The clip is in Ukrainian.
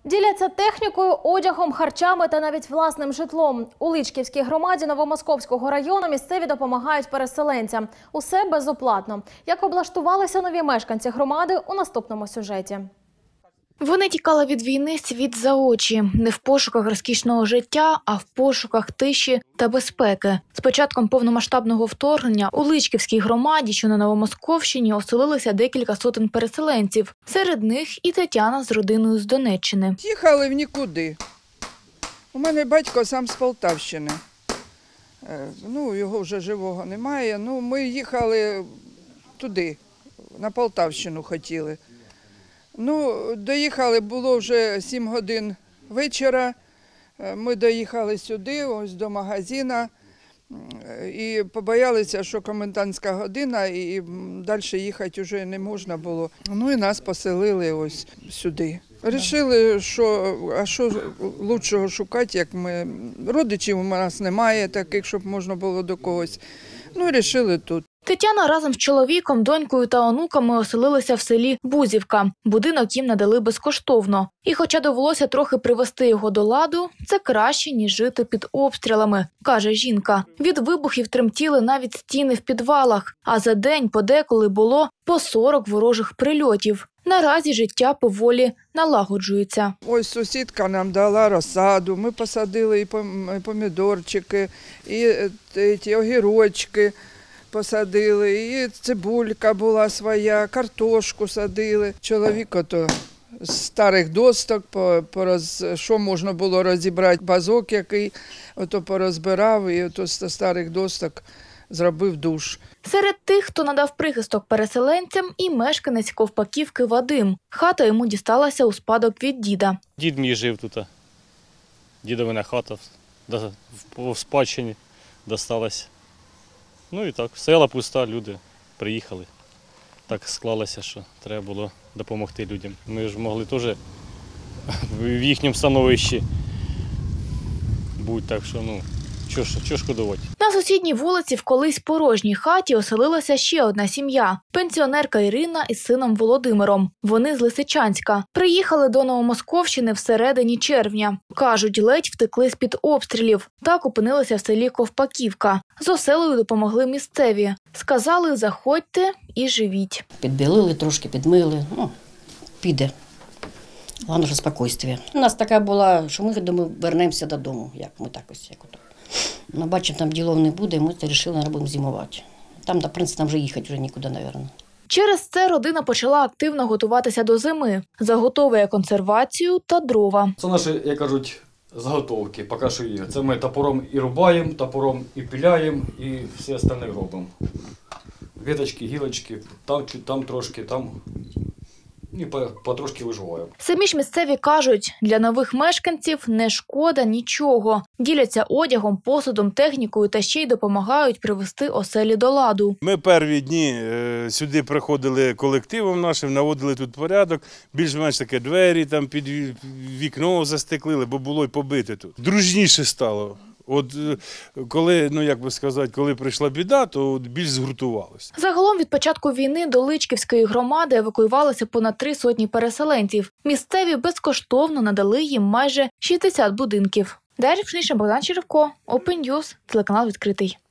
Діляться технікою, одягом, харчами та навіть власним житлом. У Личківській громаді Новомосковського району місцеві допомагають переселенцям. Усе безоплатно. Як облаштувалися нові мешканці громади – у наступному сюжеті. Вони тікали від війни світ за очі. Не в пошуках розкішного життя, а в пошуках тиші та безпеки. З початком повномасштабного вторгнення у Личківській громаді, що на Новомосковщині, оселилися декілька сотень переселенців. Серед них і Тетяна з родиною з Донеччини. Їхали в нікуди. У мене батько сам з Полтавщини. Його вже живого немає. Ми їхали туди, на Полтавщину хотіли. Доїхали, було вже 7 годин вечора. Ми доїхали сюди, ось до магазину, і побоялися, що комендантська година, і далі їхати вже не можна було. І нас поселили ось сюди. Рішили, що лучшого шукати, як ми. Родичів у нас немає таких, щоб можна було до когось. Рішили тут. Тетяна разом з чоловіком, донькою та онуками оселилися в селі Бузівка. Будинок їм надали безкоштовно. І хоча довелося трохи привести його до ладу, це краще, ніж жити під обстрілами, каже жінка. Від вибухів тремтіли навіть стіни в підвалах, а за день подеколи було по 40 ворожих прильотів. Наразі життя поволі налагоджується. Ось сусідка нам дала розсаду, ми посадили і помідорчики, і огірочки посадили, і цибулька була своя, картошку садили. Чоловік з старих досток, що можна було розібрати, базок який, порозбирав і з старих досток зробив душ. Серед тих, хто надав прихисток переселенцям, і мешканець Ковпаківки Вадим. Хата йому дісталася у спадок від діда. Дід мій жив тут. Дідовина хата в спадщині досталась. І так, стояла пуста, люди приїхали. Так склалося, що треба було допомогти людям. Ми ж могли теж в їхньому становищі бути, так що, що шкодувати. На сусідній вулиці в колись порожній хаті оселилася ще одна сім'я – пенсіонерка Ірина із сином Володимиром. Вони з Лисичанська. Приїхали до Новомосковщини всередині червня. Кажуть, ледь втекли з-під обстрілів. Так опинилися в селі Ковпаківка. З оселею допомогли місцеві. Сказали, заходьте і живіть. Підбілили, трошки підмили. Піде. Головне, що спокійствие. У нас така була, що ми думали, вернемося додому. Бачимо, там ділов не буде, ми вирішили, що будемо зимувати. Там, в принципі, нам вже їхати вже нікуди, мабуть. Через це родина почала активно готуватися до зими. Заготовує консервацію та дрова. Це наші, як кажуть, заготовки, поки що є. Це ми топором і рубаємо, топором і пиляємо, і все остальне робимо. Віточки, гілочки, там трошки, там. І потрошки виживаємо. Самі ж місцеві кажуть, для нових мешканців не шкода нічого. Діляться одягом, посудом, технікою та ще й допомагають привести оселі до ладу. Ми перші дні сюди приходили колективом нашим, наводили тут порядок. Більш-менш таке двері там під вікно застеклили, бо було й побите тут. Дружніше стало. Коли прийшла біда, то більш згуртувалося. Загалом від початку війни до Личківської громади евакуювалося понад 3 сотні переселенців. Місцеві безкоштовно надали їм майже 60 будинків. Дар'я Пшенична, Богдан Черевко, Open News, телеканал «Відкритий».